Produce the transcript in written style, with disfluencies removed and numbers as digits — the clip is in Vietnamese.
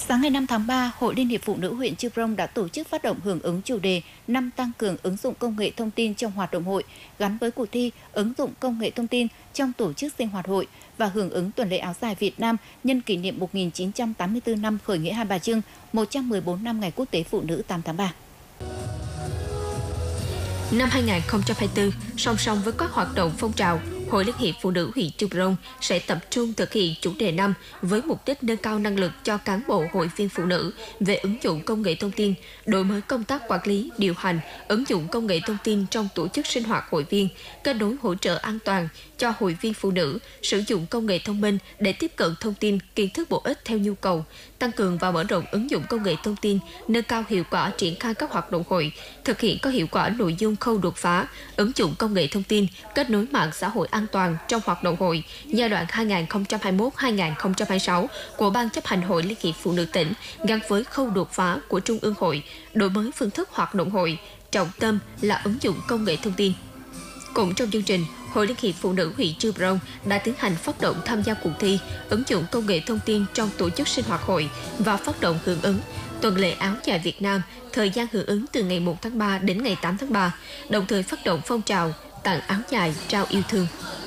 Sáng ngày 5 tháng 3, Hội Liên hiệp Phụ nữ huyện Chư Prong đã tổ chức phát động hưởng ứng chủ đề năm tăng cường ứng dụng công nghệ thông tin trong hoạt động hội, gắn với cuộc thi ứng dụng công nghệ thông tin trong tổ chức sinh hoạt hội và hưởng ứng tuần lễ áo dài Việt Nam nhân kỷ niệm 1984 năm khởi nghĩa Hai Bà Trưng, 114 năm Ngày Quốc tế Phụ nữ 8 tháng 3. Năm 2024, song song với các hoạt động phong trào, Hội Liên hiệp Phụ nữ huyện Chư Prong sẽ tập trung thực hiện chủ đề năm với mục đích nâng cao năng lực cho cán bộ hội viên phụ nữ về ứng dụng công nghệ thông tin, đổi mới công tác quản lý, điều hành, ứng dụng công nghệ thông tin trong tổ chức sinh hoạt hội viên, kết nối hỗ trợ an toàn cho hội viên phụ nữ, sử dụng công nghệ thông minh để tiếp cận thông tin, kiến thức bổ ích theo nhu cầu, tăng cường và mở rộng ứng dụng công nghệ thông tin, nâng cao hiệu quả triển khai các hoạt động hội, thực hiện có hiệu quả nội dung khâu đột phá, ứng dụng công nghệ thông tin, kết nối mạng xã hội an toàn trong hoạt động hội giai đoạn 2021-2026 của Ban chấp hành Hội Liên hiệp Phụ nữ tỉnh gắn với khâu đột phá của Trung ương hội, đổi mới phương thức hoạt động hội, trọng tâm là ứng dụng công nghệ thông tin. Cũng trong chương trình, Hội Liên hiệp Phụ nữ huyện Chư Prong đã tiến hành phát động tham gia cuộc thi ứng dụng công nghệ thông tin trong tổ chức sinh hoạt hội và phát động hưởng ứng tuần lễ áo dài Việt Nam, thời gian hưởng ứng từ ngày 1 tháng 3 đến ngày 8 tháng 3, đồng thời phát động phong trào tặng áo dài trao yêu thương.